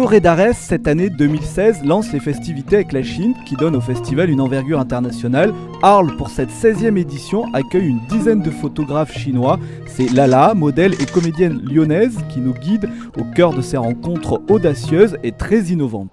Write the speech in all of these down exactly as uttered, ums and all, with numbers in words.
Redares, cette année deux mille seize, lance les festivités avec la Chine, qui donne au festival une envergure internationale. Arles, pour cette seizième édition, accueille une dizaine de photographes chinois. C'est Lala, modèle et comédienne lyonnaise, qui nous guide au cœur de ces rencontres audacieuses et très innovantes.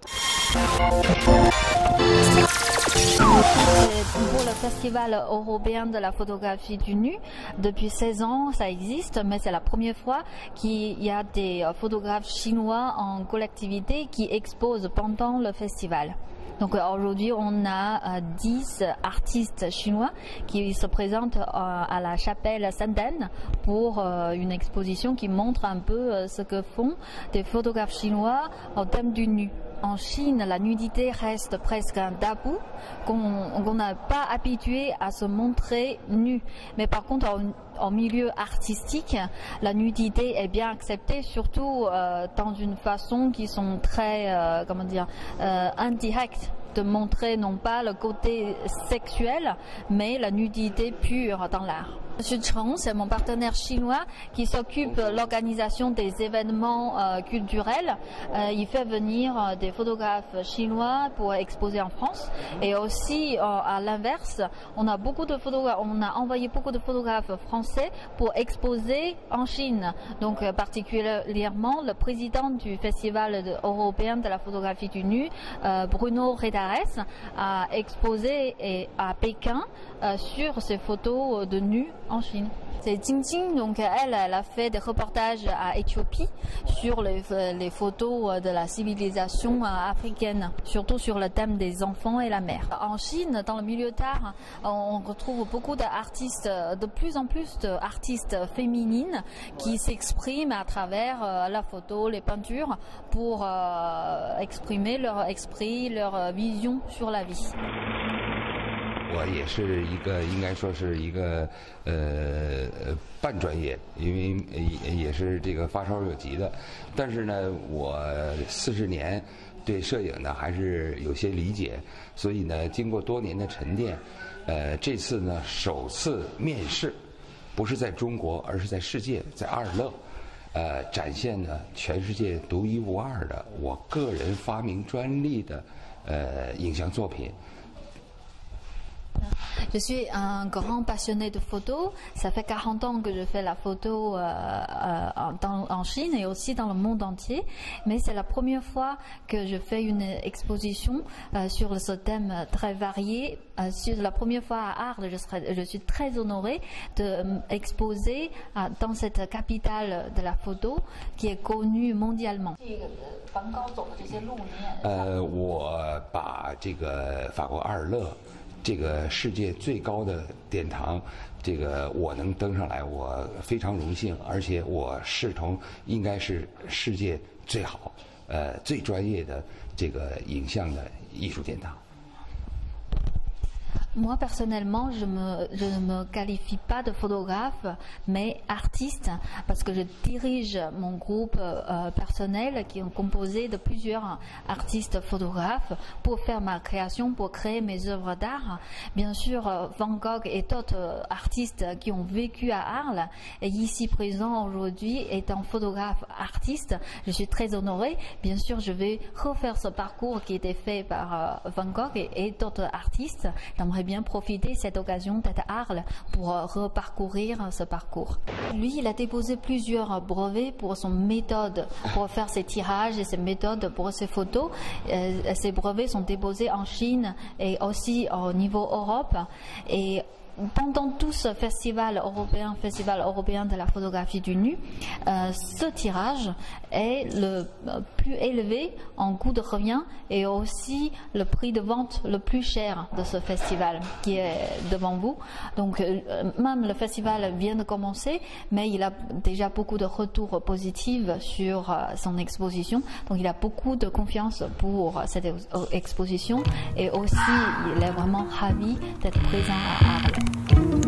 Pour le Festival européen de la photographie du nu, depuis seize ans, ça existe, mais c'est la première fois qu'il y a des photographes chinois en collectivité qui exposent pendant le festival. Donc aujourd'hui, on a euh, dix artistes chinois qui se présentent euh, à la chapelle Sandan pour euh, une exposition qui montre un peu euh, ce que font des photographes chinois au thème du nu. En Chine, la nudité reste presque un tabou, qu'on n'a pas habitué à se montrer nu. Mais par contre, en, en milieu artistique, la nudité est bien acceptée, surtout euh, dans une façon qui sont très, euh, comment dire, euh, indirecte, de montrer non pas le côté sexuel, mais la nudité pure dans l'art. Monsieur Cheng, c'est mon partenaire chinois qui s'occupe de l'organisation des événements euh, culturels. Euh, il fait venir euh, des photographes chinois pour exposer en France. Et aussi, euh, à l'inverse, on a beaucoup de photographes, on a envoyé beaucoup de photographes français pour exposer en Chine. Donc, euh, particulièrement, le président du Festival de, européen de la photographie du nu, euh, Bruno Redares, a exposé et, à Pékin euh, sur ses photos de nu en Chine. C'est Jingjing, donc elle, elle a fait des reportages à Éthiopie sur les, les photos de la civilisation africaine, surtout sur le thème des enfants et la mer. En Chine, dans le milieu d'art, on retrouve beaucoup d'artistes, de plus en plus d'artistes féminines qui s'expriment à travers la photo, les peintures, pour exprimer leur esprit, leur vision sur la vie. 我也是一个，应该说是一个呃半专业，因为也也是这个发烧友级的。但是呢，我四十年对摄影呢还是有些理解，所以呢，经过多年的沉淀，呃，这次呢首次面试，不是在中国，而是在世界，在阿尔勒，呃，展现呢全世界独一无二的我个人发明专利的呃影像作品。 Je suis un grand passionné de photo. Ça fait quarante ans que je fais la photo euh, euh, dans, en Chine et aussi dans le monde entier. Mais c'est la première fois que je fais une exposition euh, sur ce thème très varié. Euh, c'est la première fois à Arles. Je, serai, je suis très honorée d'exposer euh, dans cette capitale de la photo qui est connue mondialement. 呃，我把这个法国阿尔勒。 这个世界最高的殿堂，这个我能登上来，我非常荣幸，而且我视同应该是世界最好、呃最专业的这个影像的艺术殿堂。 Moi personnellement, je, me, je ne me qualifie pas de photographe, mais artiste, parce que je dirige mon groupe euh, personnel qui est composé de plusieurs artistes photographes pour faire ma création, pour créer mes œuvres d'art. Bien sûr, Van Gogh et d'autres artistes qui ont vécu à Arles, et ici présent aujourd'hui étant photographe artiste, je suis très honorée. Bien sûr, je vais refaire ce parcours qui était fait par euh, Van Gogh et, et d'autres artistes. J'aimerais bien profiter de cette occasion d'être à Arles pour reparcourir ce parcours. Lui, il a déposé plusieurs brevets pour son méthode, pour faire ses tirages et ses méthodes pour ses photos. Euh, ces brevets sont déposés en Chine et aussi au niveau Europe. Et pendant tout ce festival européen, festival européen de la photographie du nu, euh, ce tirage est le plus élevé en coût de revient et aussi le prix de vente le plus cher de ce festival qui est devant vous. Donc euh, même le festival vient de commencer, mais il a déjà beaucoup de retours positifs sur euh, son exposition. Donc il a beaucoup de confiance pour cette exposition et aussi il est vraiment ravi d'être présent à Arles.